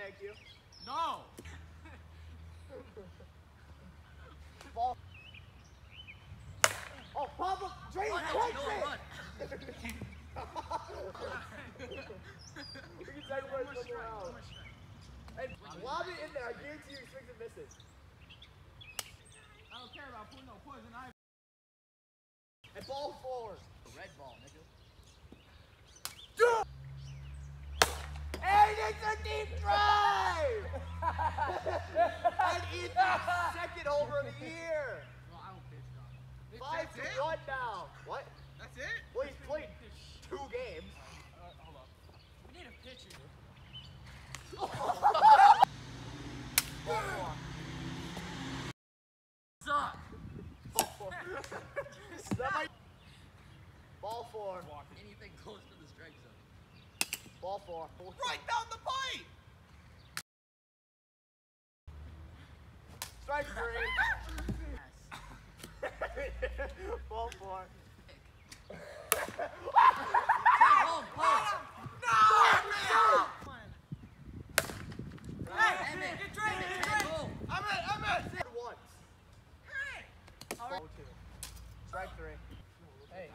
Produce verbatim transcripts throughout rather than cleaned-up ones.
thank you. No. Ball. Oh, Pablo, Drake Run, takes no, it! run. We can take one from around. Hey, lob it in there. I guarantee you he swings and misses. I don't care about putting no poison ivy. And ball forward. Red ball, nigga. And it's a deep drive! And it's the second homer of the year. Well, I don't pitch, dog. Five to one now. What? That's it? Well, he's played two games. Uh, hold up. We need a pitcher. Suck. That might... Ball four. Anything close to the strike zone. Ball four. Full Right down the pipe. Strike three. Ball four. Take home, close. No! Hey, Emmett, get traded, get traded. I'm in, I'm in. Once. Ball two. Strike three. Hey.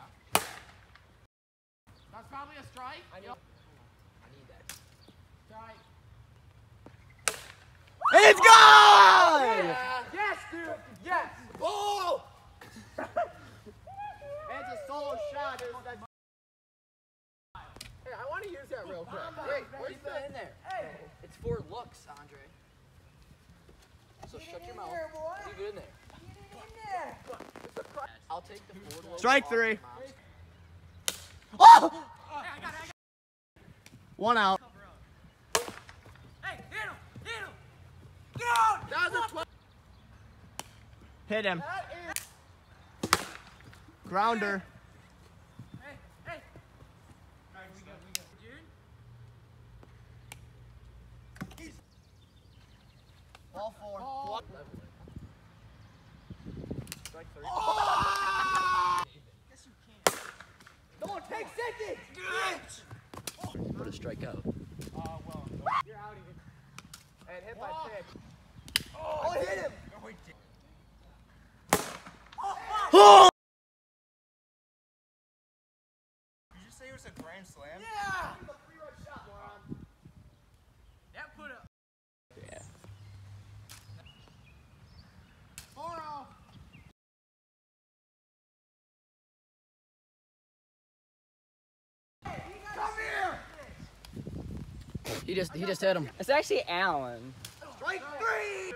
That's probably a strike. I need, Yep. I need that. Strike. It's gone! Yeah. Yes, dude. Yes. Ball. It's a solo shot. It's that... Hey, I want to use that real quick. Wait, where's Keep the... it in there. Hey. It's for looks, Andre. So shut your mouth. Leave it in there. I'll take the forward look. Strike off three. your mouth. Oh! Hey, I got it, I got it. One out. Hey, hit him! Hit him! Get out! That was a twelve. Hit him. That is... Grounder. Hey, hey! Alright, we go, we go. June? Ball four. Ball. One. Strike three. Oh! Yes, you can. No one takes seconds! Put a strike out. Uh, well, you're out even. And hit by pitch. Oh, hit him! No, he did. Oh! Did you say it was a grand slam? Yeah! Give him a three-run shot, moron. That put up. Yeah. Four off. Come here! He just he just hit him. It's actually Allen. Strike three!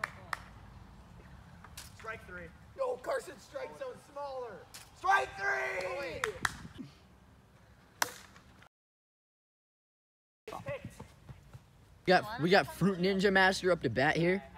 Strike three. Yo, Carson, strike zone smaller. Strike three! Oh, wait. We got we got Fruit Ninja Master up to bat here.